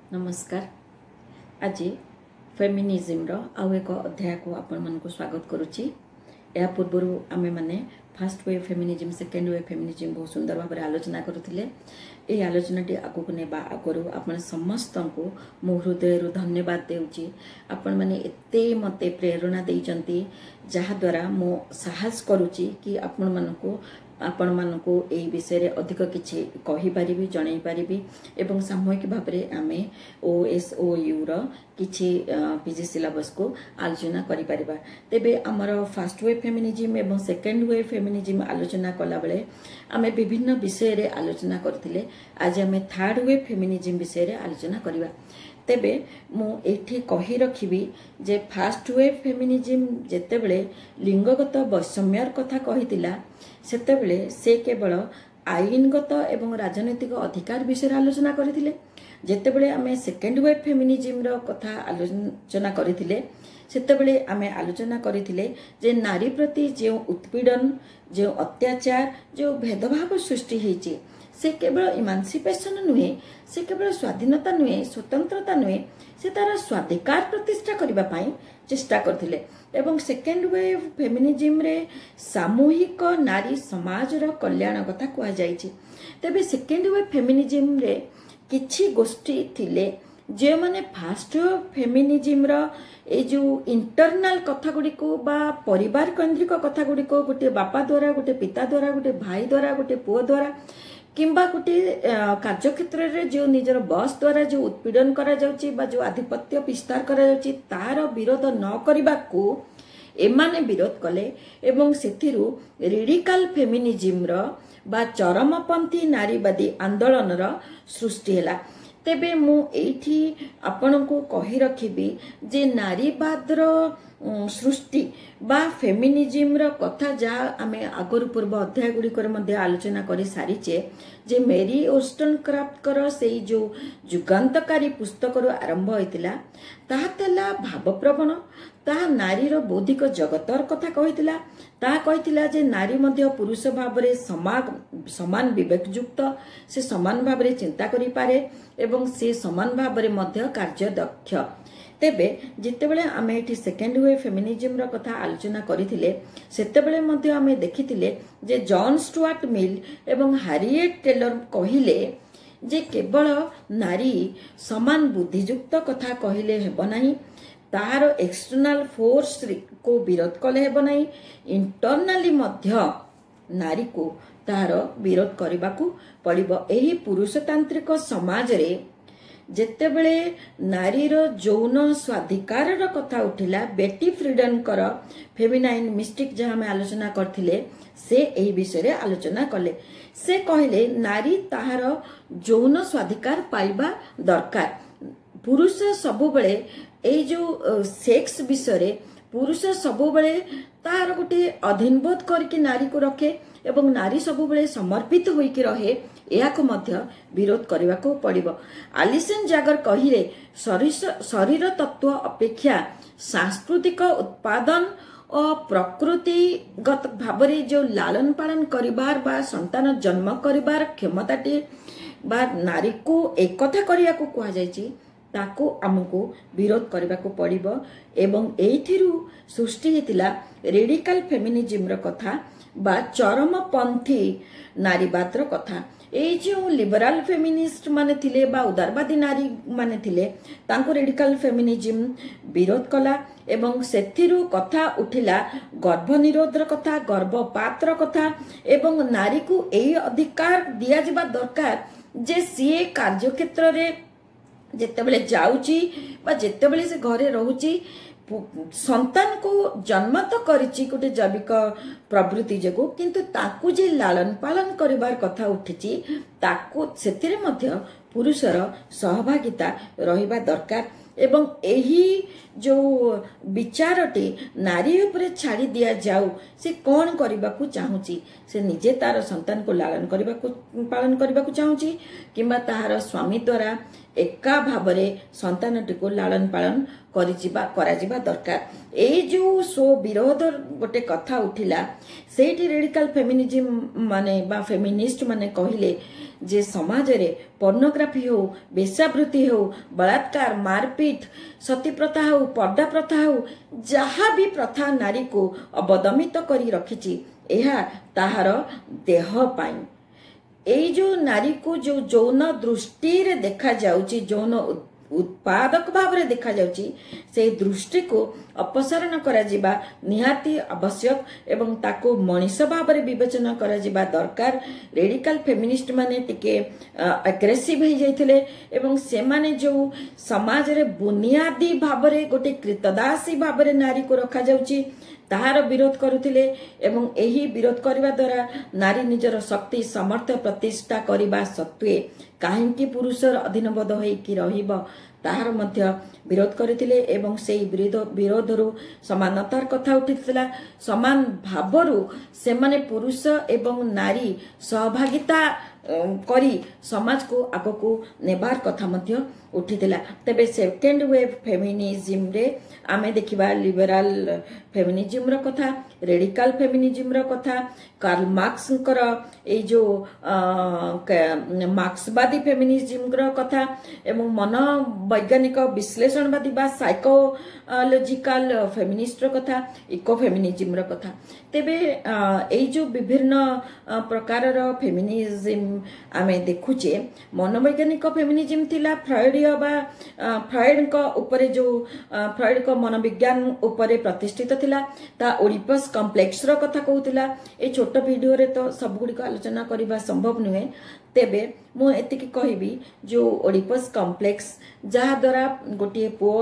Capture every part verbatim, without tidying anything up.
नमस्कार। आज फेमिनिज्म आउ एक अध्याय को आपण मानक स्वागत करुच्ची। या पूर्वर आम मैंने first wave feminism second wave feminism बहुत सुंदर भाव में आलोचना करुले। ये आलोचना टी आगु को नेबा आगु आपण समस्त को मो हृदय धन्यवाद देउची। आपण माने एते मते प्रेरणा देइचंती जहा द्वारा मो साहस करुच्ची कि आपण मानक आपण मानकु एई विषय रे अधिक किछि कहि परिबी जणै परिबी एवं सामूहिक भाव में आमे ओएसओयू रो किछि पीजी सिलेबस को आलोचना करि परिबा। तेबे हमर फर्स्ट वे फेमिनिज्म एवं सेकेंड वे फेमिनिज्म आलोचना कला बेले आमे विभिन्न विषय रे आलोचना करथिले। आज आमे थर्ड वे फेमिनिज्म विषय रे आलोचना करिबा। तेबे मु एठी कहि रखिबी जे फास्ट वे फेमिनिज्म जेतेबेले लिंगगत वैषम्यर कथा कहितिला सेतेबेले से केवल आईनगत एवं राजनैतिक अधिकार विषय आलोचना करथिले। जेतेबेले आमे सेकेंड वे फेमिनिज्म रो कथा आलोचना करथिले सेतेबेले आमे आलोचना करथिले जे नारी प्रति जे उत्पीड़न जे अत्याचार जो भेदभाव सृष्टि हेची से केवल इमानसिपेशन नुहे, से केवल स्वाधीनता नुहे, स्वतंत्रता नुहे, से तार स्वाधिकार प्रतिष्ठा करबा पाई चेष्टा करथिले। एवं सेकेंड वे फेमिनिज्म रे सामूहिक नारी समाज रो कल्याण कथा कुआ जायछि। तबे सेकेंड वे फेमिनिज्म रे किछि गोष्ठी थिले जे माने फास्ट फेमिनिज्म रो ए जो इंटरनल कथा गुडी को बा परिवार केंद्रिक कथा गुडी को गोटे बापा द्वारा, गोटे पिता द्वारा, गोटे भाई द्वारा, गोटे पुओ द्वारा किंबा गोटे कार्य क्षेत्र रे जो निजर बॉस द्वारा जो उत्पीड़न करा जाउची बा जो आधिपत्य विस्तार करा जाउची तार विरोध न करिबा को एमाने विरोध कले एवं सेथिरु रेडिकल फेमिनिज्म रो बा चरमपंथी नारीवादी आंदोलन रो सृष्टि हैला। तेबे मु एठी आपण को कहि रखिबी जे नारीवाद रो सृष्टि बा फेमिनिज्म रो कथा जा आमे आगर पूर्व अध्याय गुडी कर मध्ये आलोचना करि सारिचे जे मेरी ओस्टनक्राफ्ट कर सेई जो जुगांतकारी पुस्तक रो आरंभ होइतिला ताहा तला भावप्रवण ताहा नारी रो बौद्धिक जगतर कथा कहितिला। ताहा कहितिला जे नारी मध्ये पुरुष भाबरे समान समान विवेकयुक्त से समान भाबरे चिंता करि पारे एवं से समान भाबरे मध्ये कार्यदक्ष। तेबे जितेबेले आमे एठी सेकेंड वे फेमिनिज्म रो कथा आलोचना करिथिले सेतेबेले मध्ये आमे देखिथिले जे जॉन स्टुअर्ट मिल एवं हारिएट टेलर कहिले जे केवल नारी समान बुद्धियुक्त कथा कहिले हेबो नाही, तार एक्सटर्नल फोर्स को विरोध कले हेबो नाही, इंटरनली मध्य नारी को तार विरोध करबाकू पड़िबो। एही पुरुषतांत्रिक समाज रे जेतेबेले नारीर जौन स्वाधिकार कथा उठिला बेटी फ्रीडम कर फेमिनाइन मिस्टिक जहाँ में आलोचना करथिले से एही विषय रे आलोचना कले। से कहले नारी ताहार जौन स्वाधिकार पाइबा दरकार। पुरुष सबुबले एई जो सेक्स विषय रे पुरुष सबुबले तार गोटे अधीनबोध करके नारी को रखे एवं नारी सबुबले समर्पित होइकी रहे याको मध्य विरोध करने को पड़िबो। आलिसन जागर कहिले शरीर तत्व अपेक्षा सांस्कृतिक उत्पादन और प्रकृतिगत भाव जो लालन पालन करिबार बा संतान जन्म करिबार क्षमताटी बा नारी को एक कथा करिया को कहा जायछि ताको हमको विरोध करने को पड़िबो। एवं एथिरु सृष्टि हेतिला रेडिकल फेमिनिज्म रो कथा बा चरमपंथी नारीवाद रो कथा। ए जो लिबराल फेमिनिस्ट माने थिले बा उदारवादी नारी माने थिले तांको रेडिकल फेमिनिज्म विरोध कला एवं सेथिरु कथा उठिला गर्भ निरोध रो कथा, गर्भपात रो कथा एवं नारी को एई अधिकार दिया जिबा दरकार जे सीए कार्य क्षेत्र रे जेतेबेले जाउची बा जेतेबेले से घरे रहूची संतान को जन्म तो करिची गोटे जैविक प्रवृत्ति जगो किंतु ताकू जे लालन पालन करिबार कथा उठिची ताकू सेतिरे मध्य पुरुषर सहभागिता रहिबा दरकार। एवं एही जो विचारटी नारी उपरे छाड़ी दिया जाऊ से कौन करबाकू चाहूची, से निजे तार संतान को लालन करबाकू पालन करबाकू चाहूची किंबा ताहार स्वामी द्वारा एका भावरे संतानटी को लालन पालन करिजिबा कराजिबा दरकार। ए जो सो विरोध गोटे कथा उठिला सेठी रेडिकल फेमिनिज्म माने बा फेमिनिस्ट माने कहिले जे समाज रे पोर्नोग्राफी हो वेश्यावृत्ति हो बलात्कार मारपीट सती प्रथा हो पर्दा प्रथा हो जहाँ भी प्रथा नारी को अवदमित करी रखिछि एहा ताहार देह पाई एई जो नारी को जो जौन दृष्टि रे देखा जाउची जौन उत्पादक भाव में देखा जाउची से दृष्टि को अपसारण करा जिबा निहाती आवश्यक एवं ताको मनीष भाव में विवेचना करा जिबा दरकार। रेडिकल फेमिनिस्ट माने टिके अग्रेसिव हो जाइथिले एवं से माने जो समाज रे बुनियादी भाव में गोटे कृतदासी भाव में नारी को रखा जाउची ताहार विरोध करुथिले एवं एही विरोध करिबा द्वारा नारी निजर शक्ति सामर्थ्य प्रतिष्ठा करिबा सत्वे काहेकि पुरुषर अधीनबद्ध होइकि रहिब ताहार मध्य विरोध करथिले एवं सेही विरोध विरोधरु समानतार कथा उठिथिला समान भावरु से माने पुरुष एवं नारी सहभागिता करी समाज को आगो को नेबार कथा मध्य उठिथिला। तबे सेकेंड वेव फेमिनिज्म रे आमे देखिबा लिबराल फेमिनिज्म रो कथा रेडिकल फेमिनिज्म रो कथा कार्ल मार्क्स कर ए जो मार्क्सवादी फेमिनिज्म रो कथा एवं मनोवैज्ञानिक विश्लेषणवादी बा साइकोलॉजिकल फेमिनिस्ट रो कथा इको फेमिनिज्म रो कथा। तेबे ए जो विभिन्न प्रकार रो फेमिनिज्म आमे देखुचे मनोवैज्ञानिक फेमिनिज्म थिला फ्रॉइडिया बा फ्रॉइड को ऊपर जो फ्रॉइड को मनोविज्ञान ऊपर प्रतिष्ठित थिला ता ओडिपस कॉम्प्लेक्स रो कथा कहूतिला। ए छोट वीडियो रे तो सब गुडी को आलोचना करिबा संभव नुहे तेबे मु एतिकी कहिबी जो ओडिपस कॉम्प्लेक्स जहा द्वारा गोटे पो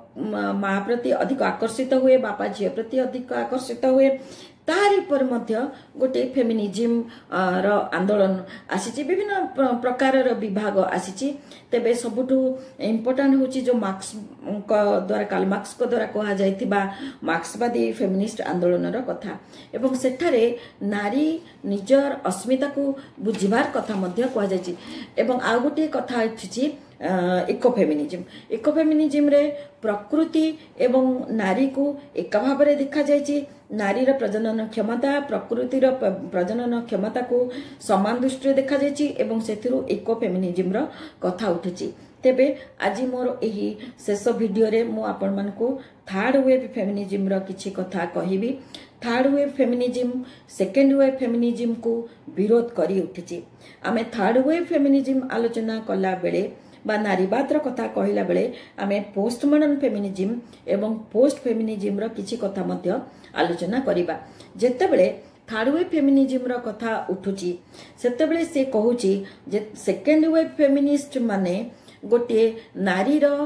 माँ प्रति अधिक आकर्षित हुए बापा झियो प्रति अधिक आकर्षित हुए तारि पर मध्य गोटे फेमिनिज्म रो आंदोलन आसीची विभिन्न प्रकार रो विभाग आसीची। तेबे सबुठु इम्पोर्टेंट होची जो मार्क्स को द्वारा कार्ल मार्क्स को द्वारा कहा जायतिबा मार्क्सवादी फेमिनिस्ट आंदोलन रो कथा एवं सेठारे नारी निजर अस्मिता को बुझिबार कथा मध्य कहा जायची एवं आ गोटे कथा अछि इको फेमिनिज्म इको फेमिनिज्म रे प्रकृति एवं नारी को एक भाव में देखा जायची नारी प्रजनन क्षमता प्रकृति प्रजनन क्षमता को समान दृष्टि देखा जायची एवं सेथिरु इको फेमिनिज्म रो कथा उठुची। तेबे आज मोर एही शेष वीडियो रे मु आपण मन को थर्ड वेव फेमिनिज्म रो किछि कथा कहिबी। Third wave feminism second wave feminism को विरोध करी उठिची। आमे थर्ड वेव फेमिनिज्म आलोचना कला बेले बा नारीवाद रो कथा कहिला बेले आमे पोस्ट मॉडर्न फेमिनिज्म एवं पोस्ट फेमिनिज्म रो किछि कथा मध्य आलोचना करिबा। जेते बेले थर्ड वेव फेमिनिज्म रो कथा उठुची सेते बेले से कहूची जे सेकेंड वेव फेमिनिस्ट माने गोटे नारी रो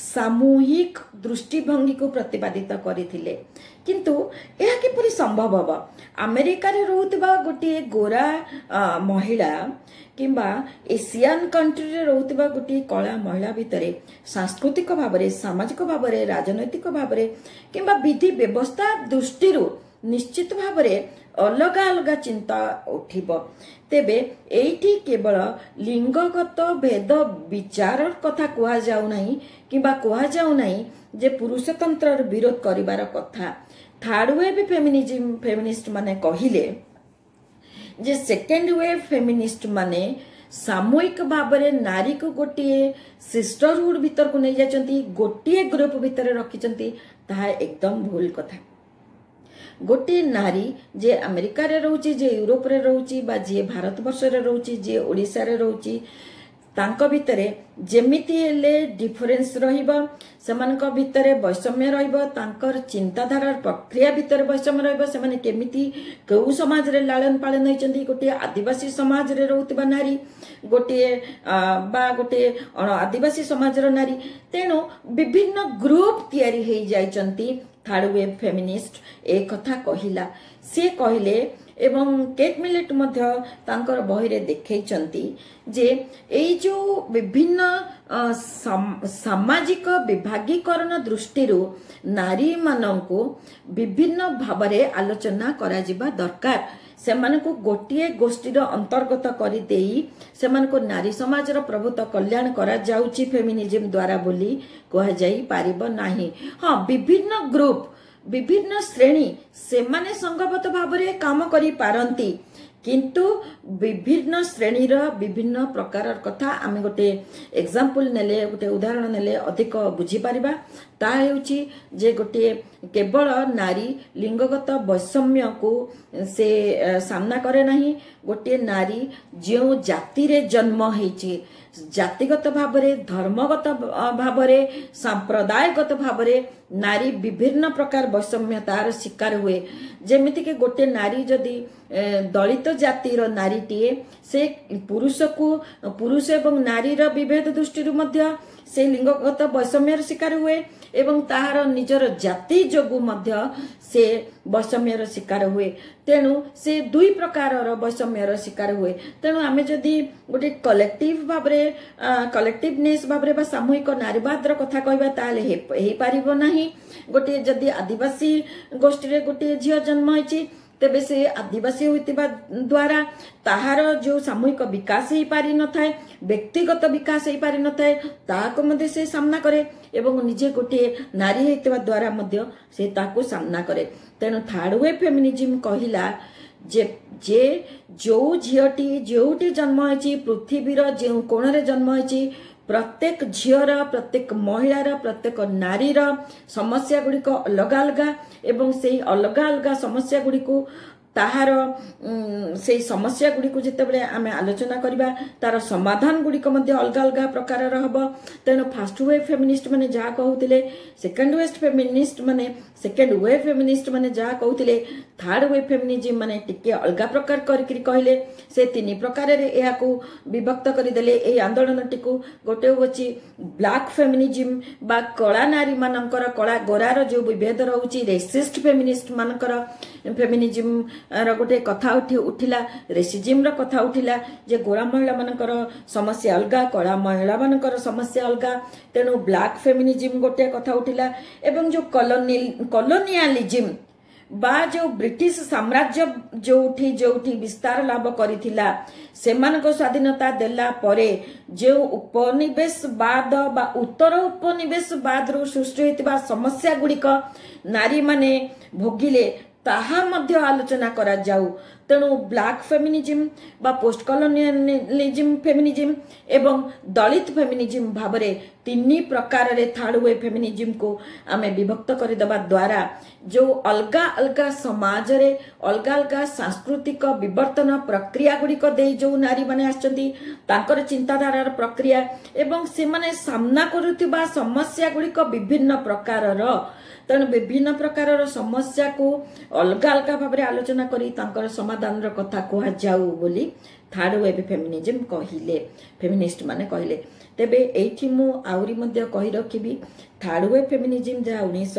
सामूहिक दृष्टिभंगी को प्रतिपादित करथिले किंतु यह किपरि संभव हबा। अमेरिका रे रहउतबा गोटे गोरा महिला किंबा एशियन कंट्री रे रहउतबा गोटे कला महिला भितरे सांस्कृतिक भाव में सामाजिक भाव में राजनैतिक भाव में किंबा विधि व्यवस्था दृष्टि निश्चित भाव में अलग अलग चिंता उठिब। तेबे एठी केवल लिंगगत भेद विचार कथा कुहा जाउ नाही किंबा कुहा जाउ नाही जे पुरुषतंत्र विरोध करिवार कथा। थर्ड वेव फेमिनिज्म फेमिनिस्ट माने कहिले जे सेकेंड वेव फेमिनिस्ट माने सामूहिक भाव में नारी को गोटे सिस्टरहुड भीतर को नहीं जाचंती गोटे ग्रुप भीतर रखिचंती ताहा एकदम भूल कथा। गोटे नारी जे अमेरिका रे रहउची जे यूरोप रे रहउची बा जे भारत वर्ष रे रहउची जे ओडिसा रे रहउची तांको भितरे जेमिति हेले डिफरेंस रहिबा सेमानक भितरे वैषम्य रहिबा तांकर चिंताधारा प्रक्रिया भितरे वैषम्य रहिबा सेमाने केमिति केउ समाज रे लालन पालन होइचंती गोटे आदिवासी समाज रे रहउतबा नारी गोटे बा गोटे आदिवासी समाज रो नारी तेनो विभिन्न ग्रुप तयारी हेइ जाइचंती। थर्ड वेव फेमिनिस्ट ए कथा कहिला से कहिले एवं केट मिलेट मध्य तांकर बही रे देखैचंती जे एई जो विभिन्न सामाजिक विभागीकरण दृष्टिरू नारी माननको विभिन्न भावरे आलोचना करा जिबा दरकार। सेमानकु गोटिए गोष्ठीर अंतर्गत करि देई सेमानकु नारी समाजर प्रभुत्व कल्याण करा जाउची फेमिनिज्म द्वारा बोली कहा जाई पारिबो नाही। हां विभिन्न ग्रुप विभिन्न श्रेणी सेमाने संगबत भावरे काम करि पारंती किंतु विभिन्न श्रेणीर विभिन्न प्रकार कथा आम गोटे एग्जांपल नेले गोटे उदाहरण नेले अधिक बुझी पारिबा। ता हेउची जे गोटे केवल नारी लिंगगत वैषम्य को से सामना करे नहीं, गोटे नारी जो जाति रे जन्म हेची जातिगत भावरे धर्मगत भावरे सांप्रदायगत भावरे नारी विभिन्न प्रकार वैषम्यतार शिकार हुए। जेमिति के गोटे नारी जदि दलित जातिर नारीटीए से पुरुष को पुरुष एवं नारीर विभेद दृष्टि मध्य से लिंगगत वैषम्यर शिकार हुए एवं ताहार निजर जाति जोगु मध्य से वैषम्यर शिकार हुए। तेणु से दुई प्रकार वैषम्यर शिकार हुए। तेणु आमे जदि गोटे कलेक्टिव भावरे कलेक्टिवनेस भावरे बा सामूहिक नारीवादर कथा कहबा ताले हे पारिबो नाही। गोटे जदि आदिवासी गोष्ठी रे गोटे झियो जन्म होइछि तेबे से आदिवासी होइतिबा द्वारा ताहार जो सामूहिक विकास ही पारि न थाए, व्यक्तिगत विकास ही पारि न थाए, ताको मध्ये से सामना करे एवं निजे गोटे नारी होइतिबा द्वारा मध्ये से ताको सामना करे। तेणु थर्ड वेव फेमिनिज्म कहिला जे जे जो झियोटी जोटी जन्म होइछि पृथ्वीर जे कोणरे जन्म होइछि प्रत्येक झीर प्रत्येक महिलार प्रत्येक नारीर समस्या गुड़िक अलग अलग एवं से अलग अलग समस्या गुड़िक ताहार से समस्या गुड़िक जिते आम आलोचना करबा तार समाधान गुड़िक अलग अलग प्रकार हम। तेणु फास्ट वेव फेमिनिस्ट माने जहाँ कहते सेकेंड वेव फेमिनिस्ट माने सेकेंड वेव फेमिनिस्ट माने जहाँ कहते थर्ड वेव फेमिनिज्म माने टिके अलग प्रकार करके कहले से तीन प्रकार विभक्त करदेले। ए आंदोलन टी गोटे हूँ ब्लैक फेमिनिज्म बा कला नारी मानकर कला गोरार जो विभेद रोचे रेसिस्ट फेमिनिस्ट मानकर फेमिनिज्म र गोटे कथा उठी उठिला रेसिज्म र कथा उठिला जे गोरा महिला मानकर समस्या अलगा कला महिला मानकर समस्या अलगा। तेणु ब्लैक फेमिनिज्म गोटे कथा उठिला एवं जो कॉलोनी कॉलोनियलिज्म बा जो ब्रिटिश साम्राज्य जोठी जोठी विस्तार लाभ करिथिला सेमानक स्वाधीनता देला परे जो उपनिवेशवाद बा उत्तर उपनिवेशवाद रो सृष्टि होइतिबा समस्या गुड़िक नारी माने भोगिले ताहा मध्य आलोचना करा जाऊ। तेणु ब्लैक फेमिनिज्म बा पोस्ट कॉलोनियलिज्म फेमिनिज्म एवं दलित फेमिनिज्म भावरे तीन प्रकार रे थर्ड वेव फेमिनिज्म को आमे विभक्त कर दबा द्वारा जो अलगा अलगा समाज रे अलगा अलगा सांस्कृतिक विवर्तन प्रक्रिया गुड़िक दे जो नारी माने आछंती तांकर चिंताधारार प्रक्रिया एवं से माने सामना करुथिबा समस्या गुड़िक विभिन्न प्रकार रो। तेणु विभिन्न प्रकार समस्या को अलग अलग भाव में आलोचना करी तांकर समाधान रो कथा कह जाऊ बोली थर्ड वेव फेमिनिज्म कहिले फेमिनिस्ट माने कहिले। तेबे एठी मु आउरी मध्य कहि रखिबी थर्ड वेव फेमिनिज्म जहाँ उन्नीस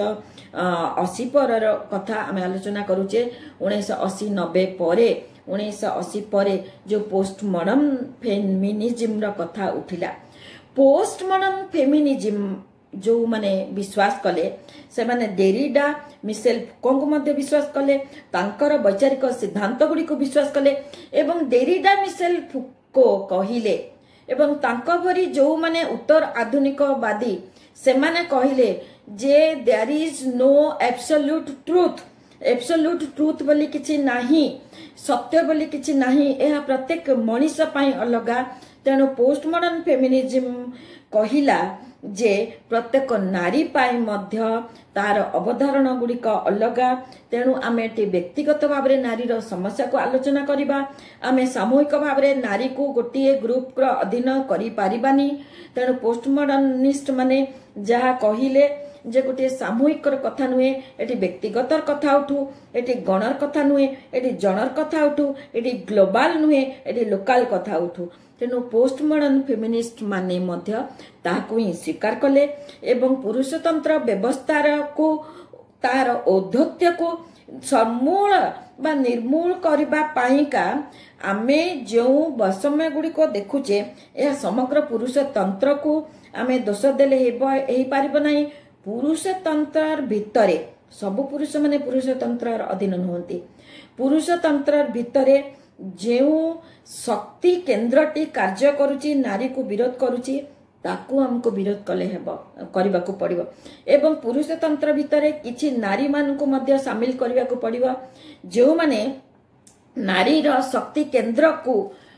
अशी पर कथा आम आलोचना करुचे उन्नीस अशी नब्बे परे उन्नीस अशी परे जो पोस्ट मॉडर्न फेमिनिज्म रो कथा उठिला। पोस्ट मॉडर्न फेमिनिज्म जो माने विश्वास कले से माने डेरिडा मिशेल फुको को मध्य विश्वास कले तांकर वैचारिक सिद्धांत गुड़ी को विश्वास कले एवं डेरिडा मिशेल फुको कहिले एवं तांको भरी जो माने उत्तर आधुनिकवादी से माने कहिले जे there is no absolute truth absolute truth बोली किछि नाही सत्य बोली किछि नाही एहा प्रत्येक मनीष पई अलगा। तेणु पोस्ट मॉडर्न फेमिनिज्म कहिला जे प्रत्येक नारी पाई मध्य तार अवधारण गुड़िक अलगा। तेणु आमे एटी व्यक्तिगत भाव में नारीर समस्या को आलोचना करिबा आमे सामूहिक भाव में नारी को गोटे ग्रुप रो अधीन करि पारिबानी। तेणु पोस्ट मॉडर्निस्ट माने जहाँ कहिले जे गोटे सामूहिक कथा नुहे एटी व्यक्तिगत कथा उठू एटी गणर कथा नुहे एटी जनर कथा उठू एटी ग्लोबल नुहे एटी लोकल कथा उठू। तेणु पोस्ट मॉडर्न फेमिनिस्ट माने मध्य ताकू ही स्वीकार कले एवं पुरुषतंत्र व्यवस्थार को तार औद्धत्य को समूल बा निर्मूल करबा पाइका आमे जो वैषम्य गुड़िक देखुचे यह समग्र पुरुषतंत्र को आमे दोष देले हेई पारिबो नाही। पुरुषतंत्र भितरे सबु पुरुष माने पुरुषतंत्र अधीन नुहंती। पुरुषतंत्र भितरे जो शक्ति केन्द्रटी कार्य करुची नारी को विरोध करुची ताकू हमको विरोध कले हेबो करबा को पड़िबो एवं पुरुषतंत्र भितरे किछि नारी मान को मध्य शामिल करबा को पड़िबो जो माने नारीर शक्ति केन्द्र को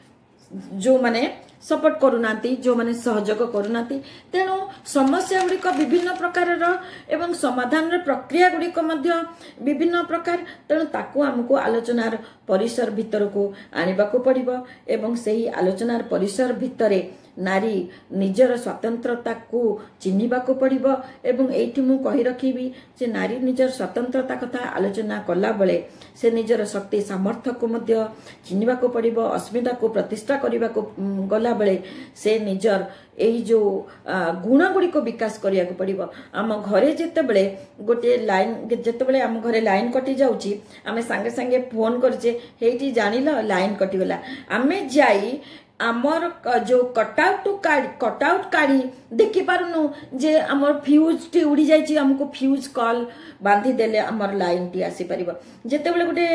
जो माने सपोर्ट करूना जो माने सहयोग करूना तेणु समस्या गुड़िक विभिन्न प्रकार एवं समाधान प्रक्रिया गुड़िक विभिन्न प्रकार तेणु ताकू आमको आलोचनार परिसर भितर को आनिबा को पड़िबो एवं सही आलोचनार परिसर भितरे नारी निजर स्वतंत्रता को चिन्हिबा को पड़िबो एवं एठी मु कहि रखिबी जे नारी निजर स्वतंत्रता कथा आलोचना कला बेले से निजर शक्ति सामर्थ्य को मध्य चिन्हिबा को पड़िबो अस्मिता को प्रतिष्ठा करिबा को गला बेले से निजर एही जो गुण गुड़ी को विकास करिया को पड़िबो आम घरे जेते बेले गोटे लाइन जेते बेले आम घरे लाइन कटि जाउची आमे संगे संगे फोन करजे हेठी जानिलो लाइन कटि गला आमे जाई आमर जो कटआउट काढ़ी कटआउट काढ़ी देखि पारुनु जे आमर फ्यूज टी उड़ी जाइछि हमको फ्यूज कॉल बांधी देले आमर लाइन टी आसी परिबो जेते बेले गोटे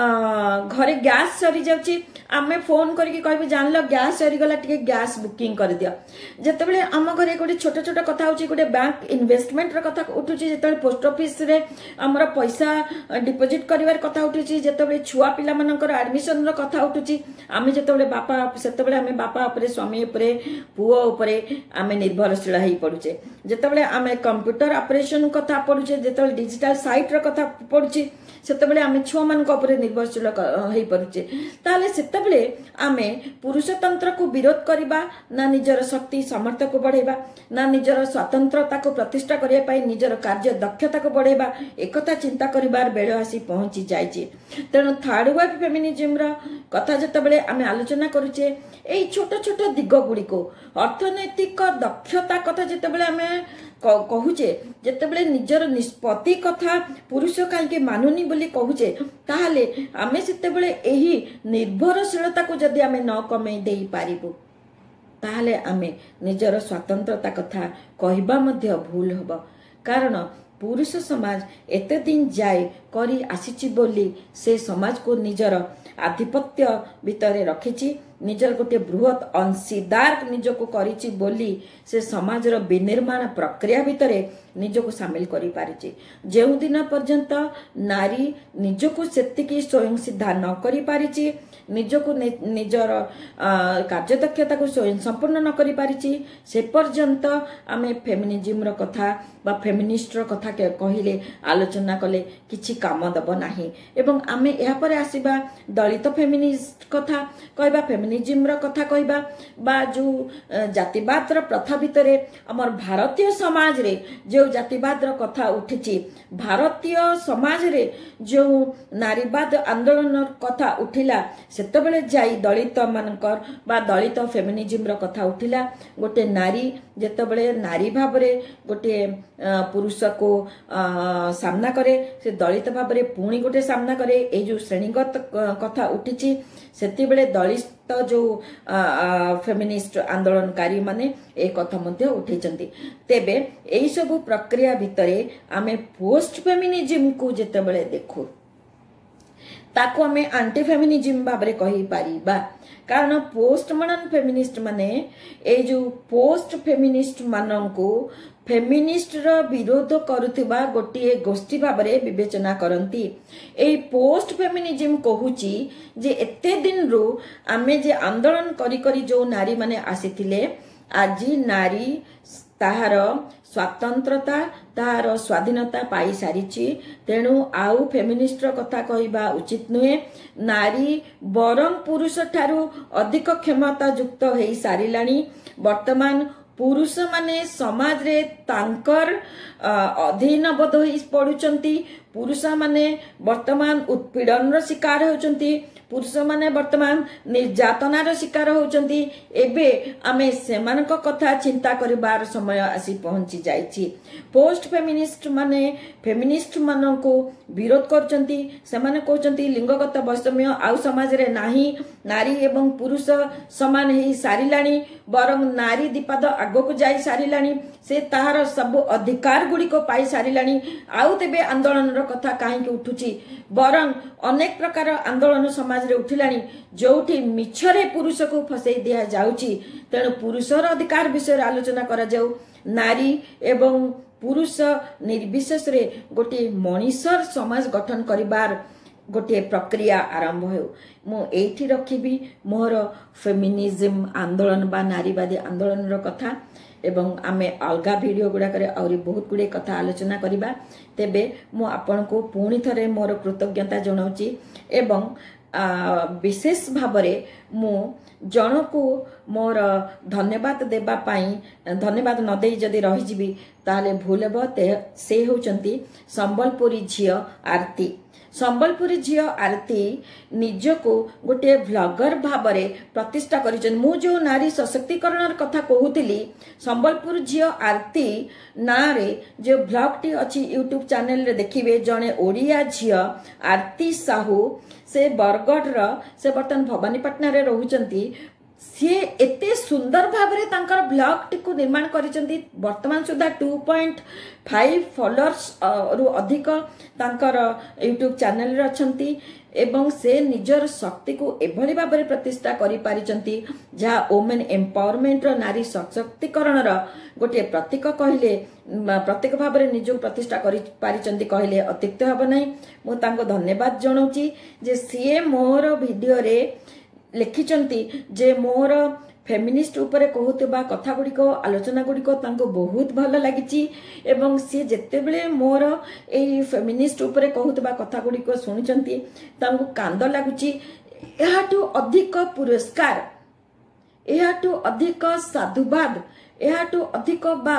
घरे गैस सरी जाउछि आमे फोन करके कहबे जानलो गैस सरी गला टिके गैस बुकिंग कर दियो जेते बेले आम घरे गोटे छोट छोट कथा होछि गोटे बैंक इन्वेस्टमेंट र कथा उठुछि जेते पोस्ट ऑफिस रे हमर पैसा डिपॉजिट करिवार कथा उठुछि जेते बेले छुआ पिला मानकर एडमिशन र कथा उठुछि आमे जेते बेले बापा सेते आमे बापा उपरे स्वामी उपरे पुओ उपरे आमे निर्भरशील होई पडुचे जेतेबेले आमे कंप्यूटर ऑपरेशन कथा पडुचे जेतेबेले डिजिटल साइट र कथा पडुचे सेतेबेले आमे छुआ मानक उपरे निर्भरशील होई पडुचे ताले सेतेबेले आमे पुरुषतंत्र को विरोध करिबा ना निजर शक्ति सामर्थ्य को बढ़ेबा ना निजर स्वतंत्रता को प्रतिष्ठा करिया पाई निजर कार्य दक्षता को बढ़ेबा एकता चिंता करिबार बेळ आसी पहुंची जायछि तेणु थर्ड वेव फेमिनिज्म र कथा जेतेबेले आमे आलोचना करूचे एई छोट छोट दिग गुड़ी को अर्थनैतिक दक्षता कथा जेतेबेले आमे कहूचे जेतेबेले निजर निष्पत्ति कथा पुरुष काहे मानुनी बोली कहूचे ताहाले आमे सेतेबेले एही निर्भरशीलता को जदि आमे न कमे देई पारिबो ताहाले आमे निजर स्वतंत्रता कथा कहबा मध्य भूल हबो कारण पुरुष समाज एते दिन जाए करी आसीची बोली से समाज को निजर आधिपत्य भितरे रखिची निजर गोटे बृहत अंशीदार निजको करिची बोली से समाज रो विनिर्माण प्रक्रिया भितरे निजको शामिल करि पारिची जेउ दिन पर्यंत नारी निजको सेतिकी स्वयं सिद्धा न करि पारिची निजको निजर कार्यदक्षता को स्वयं संपूर्ण न करि पारिची से पर्यंत आमे फेमिनिज्म रो कथा बा फेमिनिस्ट रो कथा के कहिले आलोचना कले किछि काम दब नाही एवं आमे एहा परे आसीबा दलित फेमिनिस्ट कथा कहबा फेमिनिज्म रो कथा कहबा बा जो जातिवाद रो प्रथा भितरे हमर भारतीय समाज रे जो जातिवाद रो कथा उठिछि भारतीय समाज रे जो नारीवाद आंदोलन कथा उठिला सेतबेले जाई दलित मानकर बा दलित फेमिनिज्म रो कथा उठिला गोटे नारी जेतबेले नारी भाबरे गोटे पुरुष को सामना करे से दलित भाबरे पुणी गोटे सामना करे ए जो श्रेणीगत कथा उठिछि सेति बेले दलित जो फेमिनिस्ट आंदोलनकारी माने ए कथा मध्य उठैचंती तेबे एई सब प्रक्रिया भितरे आमे पोस्ट फेमिनिज्म को जेते बेले देखु ताको आमे एंटी फेमिनिज्म भाबरे कहि पारिबा कारण पोस्ट मॉडर्न फेमिनिस्ट माने ए जो पोस्ट फेमिनिस्ट माननको फेमिनिस्ट रो विरोध करुथिबा गोटिए गोष्ठी भाबरे विवेचना करंती ए पोस्ट फेमिनिज्म कहूची जे एते दिन रो आमे जे आंदोलन करी करी जो नारी माने आसीथिले आजी नारी ताहार स्वतंत्रता ताहार स्वाधीनता पाई सारिची तेणु आउ फेमिनिस्ट रो कथा कहिबा उचित नुहे नारी बरम पुरुष ठारू अधिक क्षमता युक्त हेई सारिलाणी वर्तमान पुरुष माने समाज रे तांकर अधीन बोध होई पडुचंती पुरुष माने वर्तमान उत्पीड़न रो शिकार होचंती पुरुष माने वर्तमान निर्यातनार शिकार होचंती एबे आमे सेमानक कथा चिंता करिबार समय आसी पहुंची जाईची पोस्ट फेमिनिस्ट माने फेमिनिस्ट मानको विरोध करचंती सेमाने कहचंती लिंगगत वैषम्य आउ समाज रे नाही नारी एवं पुरुष समान हेई सारिलाणी बरं नारी दीपाद आगो को जाई सारिलाणी से ताहार सब अधिकार गुडी को पाई सारिलाणी आउ तेबे आंदोलन रो कथा काहे के उठुची बरं अनेक प्रकार आंदोलन समाज रे उठिलाणी जोठी मिछरे पुरुष को फसई दिया जाउची तेणु पुरुषर अधिकार विषय आलोचना करा जाऊ नारी एवं पुरुष निर्विशेष रे गोटे मनीषर समाज गठन करिबार गोटे प्रक्रिया आरंभ हो मु एठी रखिबी मोर फेमिनिज्म आंदोलन बा नारीवादी आंदोलन रो कथा एवं आमे अलगा वीडियो गुडा करे और बहुत गुडे कथा आलोचना करिबा। तेबे मु आपन को पुणी थरे मोर कृतज्ञता जनाउची एवं विशेष भावरे मु जन को मोर धन्यवाद देबा पाई धन्यवाद न देई जदी रहि जिबी ताले भूल हेबो। से होचंती संबलपुरी झियो आरती। संबलपुरी झियो आरती निजको गोटे व्लॉगर भावरे प्रतिष्ठा करिछन। मु जो नारी सशक्तिकरण कथा कहूतिली संबलपुर झियो आरती नारे जो ब्लॉग टी अछि यूट्यूब चैनल रे देखिबे जने ओडिया झियो आरती साहू से बरगढ़ रो से बर्तन भवानीपाटना रे रहुचंती। सी एते सुंदर भावरे तांकर ब्लॉग टी को निर्माण करिसंती। वर्तमान सुधा टू पॉइंट फाइव फॉलोअर्स रु अधिक तांकर यूट्यूब चैनल रे अछंती एवं से निजर शक्ति को एभली भाबरे प्रतिष्ठा करि पारिचंती जहा वुमेन एम्पावरमेंट रो नारी सशक्तिकरण रो गोटे प्रतीक कहले प्रतीक भाबरे निज प्रतिष्ठा करि पारिचंती कहले अतिक्त हबो नै। मु तांको धन्यवाद जणाउची जे सीए मोर वीडियो रे लिखिचंती जे मोर फेमिनिस्ट उपरे कहूतबा कथा गुडी को आलोचना गुडी को तांको बहुत भल लागिची एवं सी जेते बेले मोर एई फेमिनिस्ट उपरे कहूतबा कथा गुडी को सुनिचंती तांको कांद लागुची। एहाटू अधिक पुरस्कार एहाटू अधिक साधुवाद एहाटू अधिक बा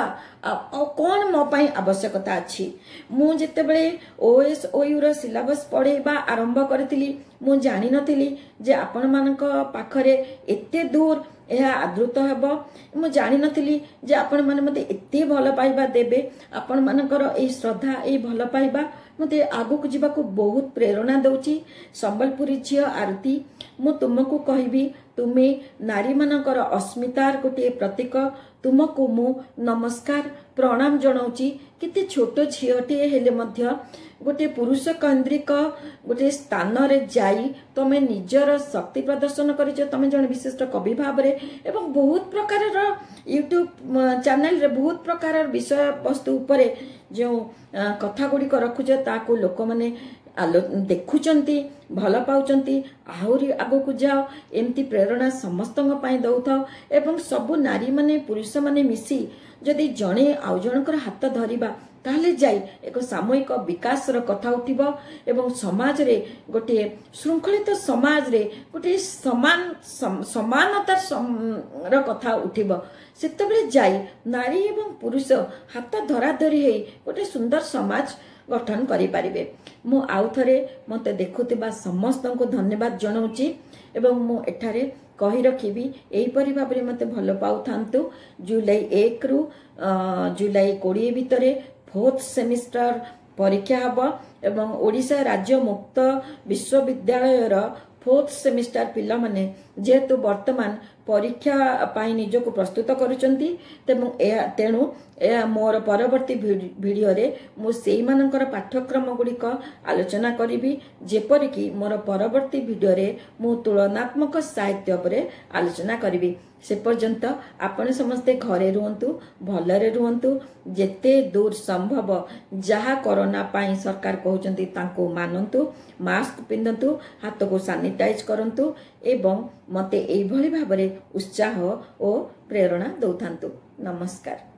कौन मो पाई आवश्यकता अछि। मु जेते बेले ओएस ओयू रो सिलेबस पढेबा आरंभ करथिली मु जानि नथिली जे आपण मानक पाखरे एते दूर यह आदृत हेबो। मु जानि नथिली जे आपण माने मते एते भल पाइबा देबे। आपण मानकर ए श्रद्धा ए भल पाइबा मते आगु को जीवा को बहुत प्रेरणा दउची। संबलपुरी झियो आरती मु तुमको कहबी तुमे नारी मानकर अस्मितार गोटे प्रतीक। तुमको मु नमस्कार प्रणाम जनाउची। किते छोट झियोटे हेले मध्य गोटे पुरुष केन्द्रिक गोटे स्थान रे जाई तमे निजर शक्ति प्रदर्शन करिछ। तमे जन विशिष्ट कवि भाबरे एवं बहुत प्रकार रो यूट्यूब चैनल रे बहुत प्रकार विषय वस्तु उपरे जो कथा गुडी को रखुछ ताको लोक माने आलो देखुचंती भल पाउचंती। आहुरी आगो को जाओ एमती प्रेरणा समस्तंग पाई दउथाओ एवं सबु नारी माने पुरुष माने मिसी जदि जणे आउ जनकर हाथ धरिबा ताले जाई एक सामूहिक विकास रो कथा उठिबो एवं समाज रे गोटे श्रृंखलित समाज रे गोटे समान सम, समानता सम, रो कथा उठिबो। सेतबेले जाई नारी एवं पुरुष हाथ धरा धरी हेई गोटे सुंदर समाज गठन करि पारिबे। मु आउ थरे मते देखुतिबा समस्त को धन्यवाद जनाउची एवं मु एठारे कहि रखिबी एई परि भाबरे मते भल पाउ थांतु। जुलाई एक रु जुलाई बीस भितरे फोर्थ सेमिस्टर परीक्षा हबो एवं ओडिशा राज्य मुक्त विश्वविद्यालय रो फोर्थ सेमिस्टर पिला माने जेतु वर्तमान परीक्षा पाई निजको प्रस्तुत करूचंती तेणु मोर परवर्ती वीडियो रे मु सेई मानकर पाठ्यक्रम गुडी को आलोचना करिबी जेपरि कि मोर परवर्ती वीडियो रे मु तुलनात्मक साहित्य उपरे आलोचना करिबी। से पर्यंत आपण समस्ते घरे रुहंतु भलरे रुहंतु जेते दूर संभव जहा कोरोना पाई सरकार कहउचंती तांको मानंतु मास्क पिंधंतु हाथ को सैनिटाइज करंतु एवं मते एई भली भाबरे उत्साह और प्रेरणा दउथांतु। नमस्कार।